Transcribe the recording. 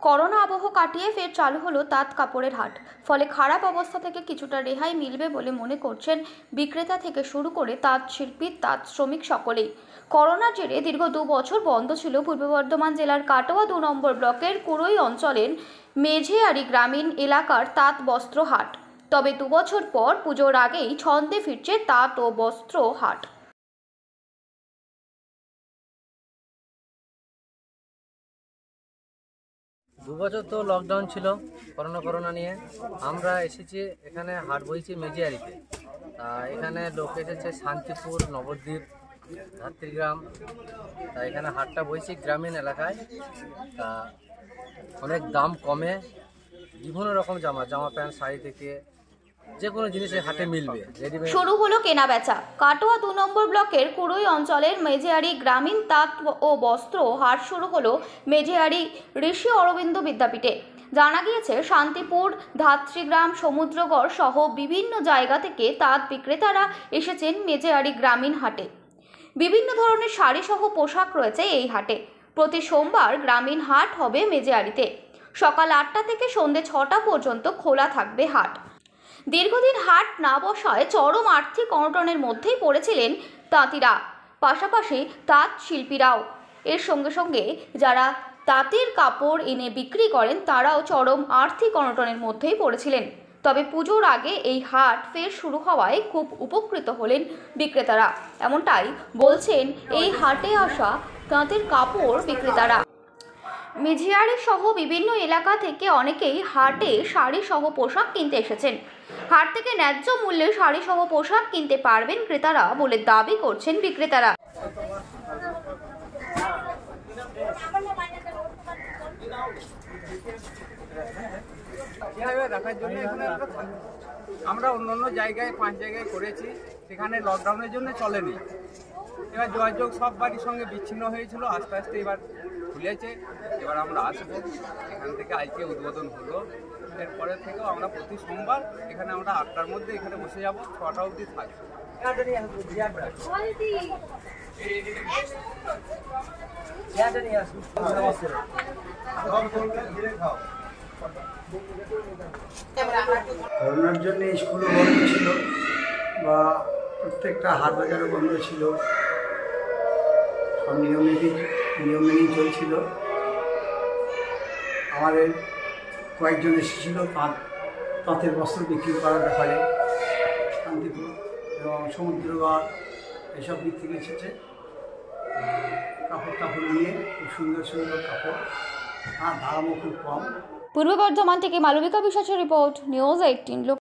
Corona আবহ কাটিয়ে ফের চালু হলো তাঁত কাপড়ের হাট। ফলে খারাপ অবস্থা থেকে কিছুটা রেহাই মিলবে বলে মনে করছেন বিক্রেতা থেকে শুরু করে তাঁত শিল্পী, তাঁত শ্রমিক সকলেই। করোনার জেরে দীর্ঘ 2 বছর বন্ধ ছিল পূর্ব বর্ধমান জেলার কাটোয়া 2 নম্বর ব্লকের কুড়ই অঞ্চলের মেঝেয়ারি গ্রামীণ এলাকার তাঁত বস্ত্র হাট। তবে 2 বছর পর পুজোর আগেই ছন্দে ফিরছে তাঁত ও বস্ত্র হাট। 2 বছর তো লকডাউন ছিল করোনা নিয়ে। আমরা এসেছি এখানে হাট বইছি মেজিয়ারিতে। এখানে লোক এসেছে শান্তিপুর, নবদ্বীপ, ধাত্রীগ্রাম। এখানে হাটটা বইছি গ্রামীণ এলাকায়। অনেক দাম কমে বিভিন্ন রকম জামা প্যান্ট, শাড়ি থেকে যে কোনো জিনিস এই হাটে মিলবে। শুরু হলো কেনা বেচা। কাটোয়া 2 নম্বর ব্লকের কুড়ই অঞ্চলের মেঝেয়ারি গ্রামীণ তাঁত ও বস্ত্র হাট শুরু হলো মেঝেয়ারি ঋষি অরবিন্দ বিদ্যাপীঠে। জানা গিয়েছে শান্তিপুর, ধাত্রীগ্রাম, সমুদ্রগড় সহ বিভিন্ন জায়গা থেকে তাঁত বিক্রেতারা এসেছেন মেঝেয়ারি গ্রামীণ হাটে। বিভিন্ন ধরনের শাড়ি সহ পোশাক রয়েছে এই হাটে। প্রতি সোমবার গ্রামীণ হাট হবে মেঝেয়ারিতে। সকাল 8টা থেকে সন্ধ্যে 6টা পর্যন্ত খোলা থাকবে হাট। দীর্ঘদিন হাট না বসায় চরম আর্থিক অনটনের মধ্যেই পড়েছিলেন তাঁতিরা, পাশাপাশি তাঁত শিল্পীরাও। এর সঙ্গে সঙ্গে যারা তাঁতের কাপড় এনে বিক্রি করেন তারাও চরম আর্থিক অনটনের মধ্যেই পড়েছিলেন। তবে পুজোর আগে এই হাট ফের শুরু হওয়ায় খুব উপকৃত হলেন বিক্রেতারা। এমনটাই বলছেন এই হাটে আসা তাঁতের কাপড় বিক্রেতারা। মেঝেয়ারি সহ বিভিন্ন এলাকা থেকে অনেকেই হাটে শাড়ি সহ পোশাক কিনতে এসেছেন। হাট থেকে ন্যায্য মূল্যে শাড়ি সহ পোশাক কিনতে পারবেন ক্রেতারা বলে দাবি করছেন বিক্রেতারা। আমরা অন্য জায়গায় 5 জায়গায় করেছি, সেখানে লকডাউনের জন্য চলেনি। এবার যোগাযোগ সব বাড়ির সঙ্গে বিচ্ছিন্ন হয়েছিল, আস্তে আস্তে এবার খুলেছে। এবার আমরা আসবো, এখান থেকে আজকে উদ্বোধন হলো। এরপরে থেকেও আমরা প্রতি সোমবার এখানে আমরা 8টার মধ্যে এখানে বসে যাব, 6টা অবধি থাকবো। করোনার জন্য স্কুলও বন্ধ ছিল বা প্রত্যেকটা হাট বাজারও বন্ধ ছিল, সব নিয়ম মেনেই চলছিল। আমাদের কয়েকজন এসেছিল তাঁতের বস্ত্র বিক্রি করার ব্যাপারে, শান্তিপুর এবং সমুদ্রগড় এসব দিক থেকে এসেছে। কাপড় নিয়ে খুব সুন্দর কাপড়, আর দামও খুব কম। পূর্ব বর্ধমান থেকে মালবিকা বিশ্বাসের রিপোর্ট, নিউজ 18।